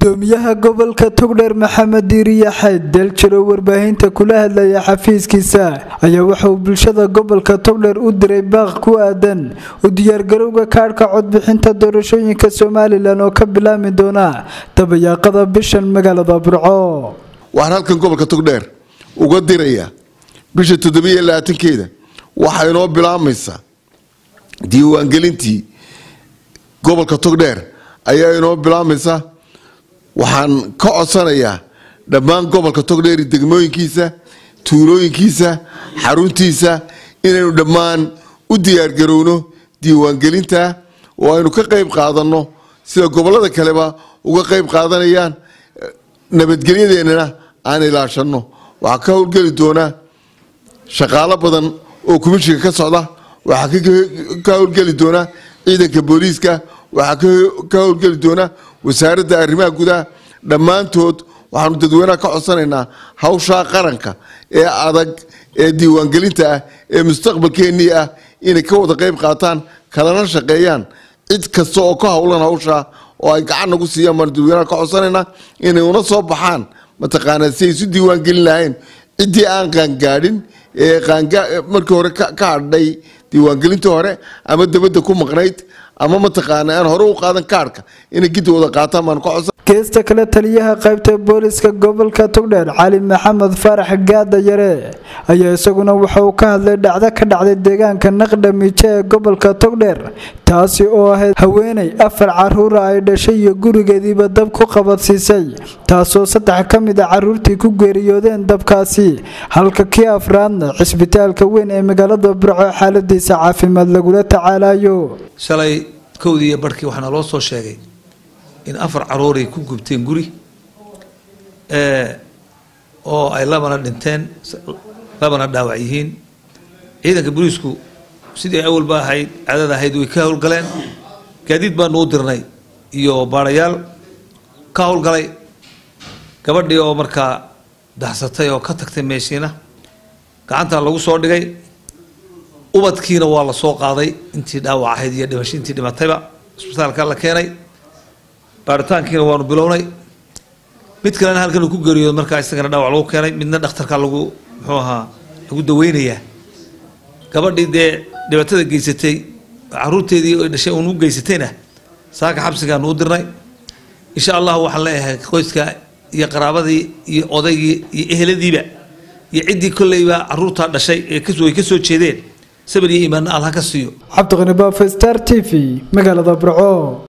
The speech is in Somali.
gudoomiyaha gobolka Tog-dheer Maxamed Diiriye Xayd daljiro warbaahinta kula hadlaya xafiiskiisa ayaa wuxuu bulshada gobolka Tog-dheer u diray baaq ku aadan u diyaar garowga kaarka codbixinta doorashooyinka Soomaaliland oo ka bilaami doona tabayaaqada bishan magaalada Burco. waxaan halkan gobolka Tog-dheer uga diraya bisha 27keeda waxa inoo bilaamaysa diiwaangelintii gobolka Tog-dheer ayaa inoo bilaamaysa. waxaan ka codsanayaa dhammaan gobolka Tog-dheer degmooyinkiisa tuulooyinkiisa xaruntiisa inaynu dhammaan u diyaar garowno diiwaangelinta oo aynu ka qayb qaadano sida gobolada kaleba uga qayb qaadanayaan nabadgelyadeena aan ilaashano. waxa ka howlgali doona shaqaale badan oo komishiga ka socda, waxa ka howlgali doona ciidanka booliiska, waxa ka howlgali doona wasaaradda arrimaha gudaha. dhammaantood waxaanu dadweynaha ka codsanaynaa hawsha qaranka ee adag ee diiwaangelinta ah ee mustaqbalkeennii ah inay ka wada qayb qaataan kalena shaqeeyaan. cid kasta oo ka howlan hawsha oo ay gacan nagu siiyaan baan dadweynaha ka codsanaynaa inay una soo baxaan mataqaanaa si ay isu diiwaangelin lahayn. ciddii aan qaangaadhin ee markii hore ka hadhay diiwaangelintii hore ama dabadda ku maqnayd ama mataqaanaa aan hore u qaadan kaarka inay gidda wada qaataan baan ka codsan. geesta kale taliyaha qaybta booliska gobolka Tog-dheer Cali Maxamed Farax Gaada Yare ayaa isaguna wuxuu ka hadlay dhacdo ka dhacday deegaanka Naqdamiije ee gobolka Tog-dheer taasi oo ahayd haweeney 4 caruur ay dhashay iyo gurigeediiba dab ku qabadsiisay, taasoo 3 ka mid ah caruurtii ku geeriyoodeen dabkaasi halka kii afraadna cisbitaalka weyn ee magaalada Burco xaaladiisa caafimaad lagula tacaalayo. shalay kowdii barkii waxana loo soo sheegay in 4 caruuray ku gubteen guri oo ay labana dhinteen labana dhaawac yihiin. ciidanka booliisku sidii awal baa ahayd cadada ahayd way ka howlgaleen. gaadiid baan u dirnay iyo baarayaal ka howlgalay. gabadhii oo markaa daxsatay oo ka tagtay meeshiina gacanta lagu soo dhigay. ubadkiina waa la soo qaaday intii dhaawac ahayd iyo dhimashintii dhimatayba isbitaalka la keenay. baaritaankiina waanu bilownay. mid kalena halkan uu ku geeriyooday markaa isagana dhaawac lagu keenay, midna dhakhtarka lagu lagu daweynayaa. gabadhii dee dhibaatada geysatay caruurteedii oo dhashay uu geysatayna saaka xabsigaan u dirnay. insha Allah waxaan leeyahay qoyska iyo qaraabadii iyo odaygii iyo eheladiiba iyo ciddii kullayba caruurta dhashay ee ka soo jeedeen sabir iyo iimaan Allah ka siiyo. Cabdi Qani Baafay Star TV magaalada Burco.